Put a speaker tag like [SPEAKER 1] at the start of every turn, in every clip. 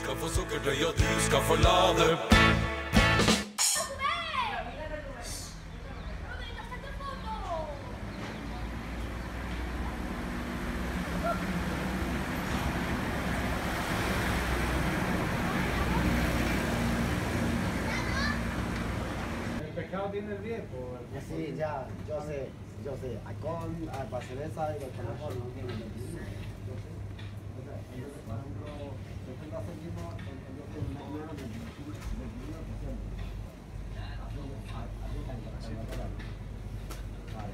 [SPEAKER 1] skal få sukkerdøy, og du skal få lade.
[SPEAKER 2] ¿Tiene el riesgo?
[SPEAKER 3] Sí, ya, yo sé. Alcohol, para cerveza y los conejos no tienen medicina. Entonces, por ejemplo, después de hacer mismo, ellos tienen más o menos 21%. Vale.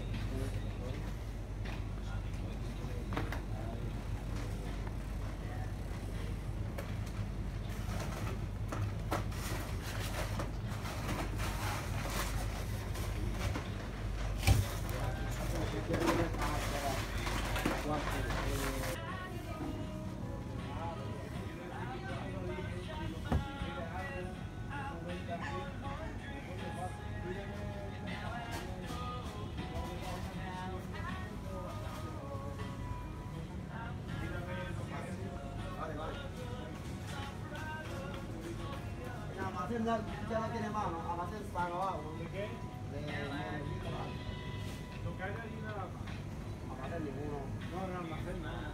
[SPEAKER 3] Ya no tiene mano, almacén está abajo.
[SPEAKER 2] ¿De qué?
[SPEAKER 3] De monolito.
[SPEAKER 2] Lo que hay allí nada más.
[SPEAKER 3] Almacén ninguno.
[SPEAKER 2] No, no, almacén nada.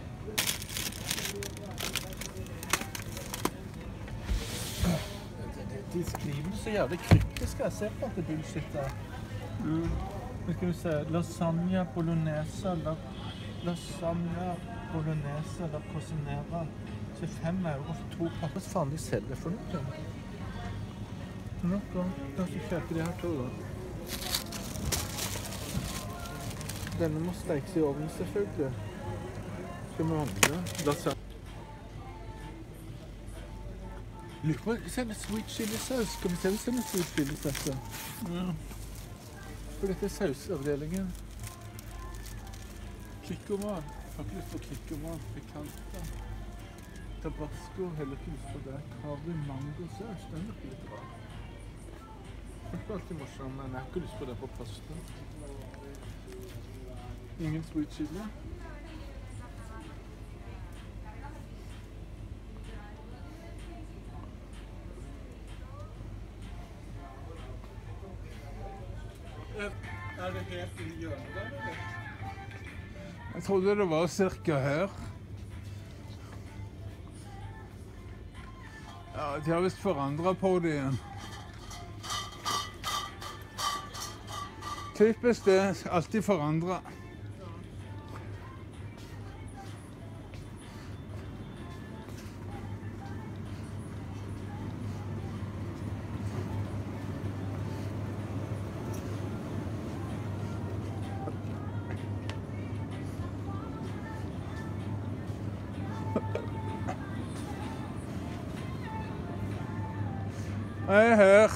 [SPEAKER 2] De skriver så jævlig kryptisk. Jeg ser på at det er bullshit der. Nå skal vi se. Lasagne bolognese, lasagne bolognese, la cosinera. Så 5 euro for 2 pakker. Hva faen de selger for noe? Nå kan vi kjøpe de her 2 da. Denne må stekes i ovnen selvfølgelig. Skal vi andre? Lasagne. Lurer på, se en sweet chili saus. Skal vi se hvis det er en sweet chili saus? Ja. For dette er sausavdelingen. Kikkoman. Jeg har ikke lyst på kikkoman. Pikante. Tabasco. Heller ikke lyst på det. Curry mango saus. Den er ikke litt bra. Det er alltid morsomt, men jeg har ikke lyst på det på pasta. Ingen sweet chili. Er det helt i hjørnet der, eller? Jeg trodde det var cirka her. Ja, de har vist forandret på det igjen. Typisk det, alltid forandret. Jeg er her.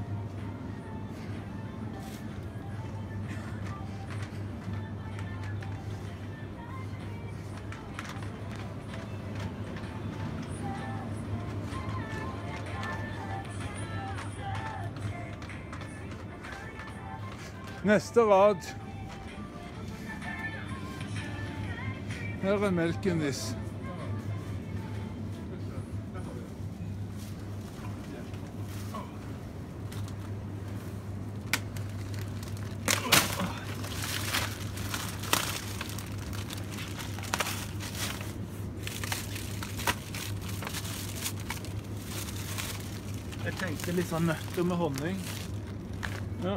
[SPEAKER 2] Neste rad. Her er melkenis. Jeg tenkte litt sånn nøtter med honning. Ja.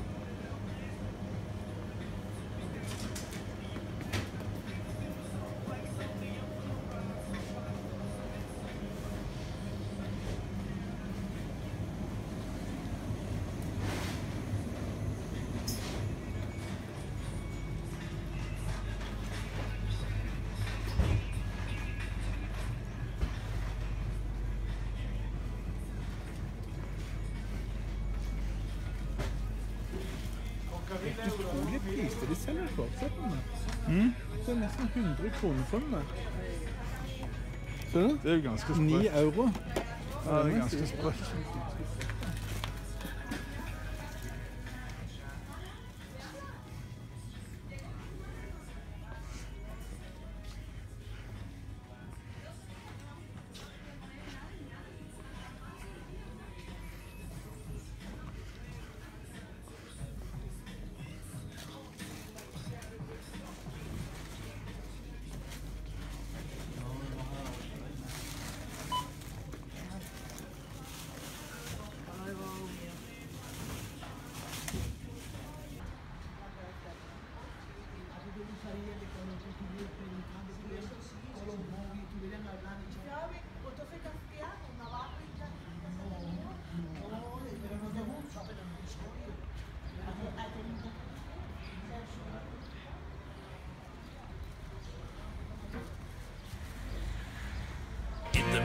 [SPEAKER 2] Det er utrolig priser de selger fortsettende. Det er nesten 100 kroner for meg. Ser du? Det er jo ganske sprøtt. 9 euro. Ja, det er ganske sprøtt.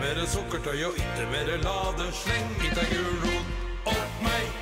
[SPEAKER 1] mer sukkertøy og ikke mer lade. Sleng ikke gulrot opp meg.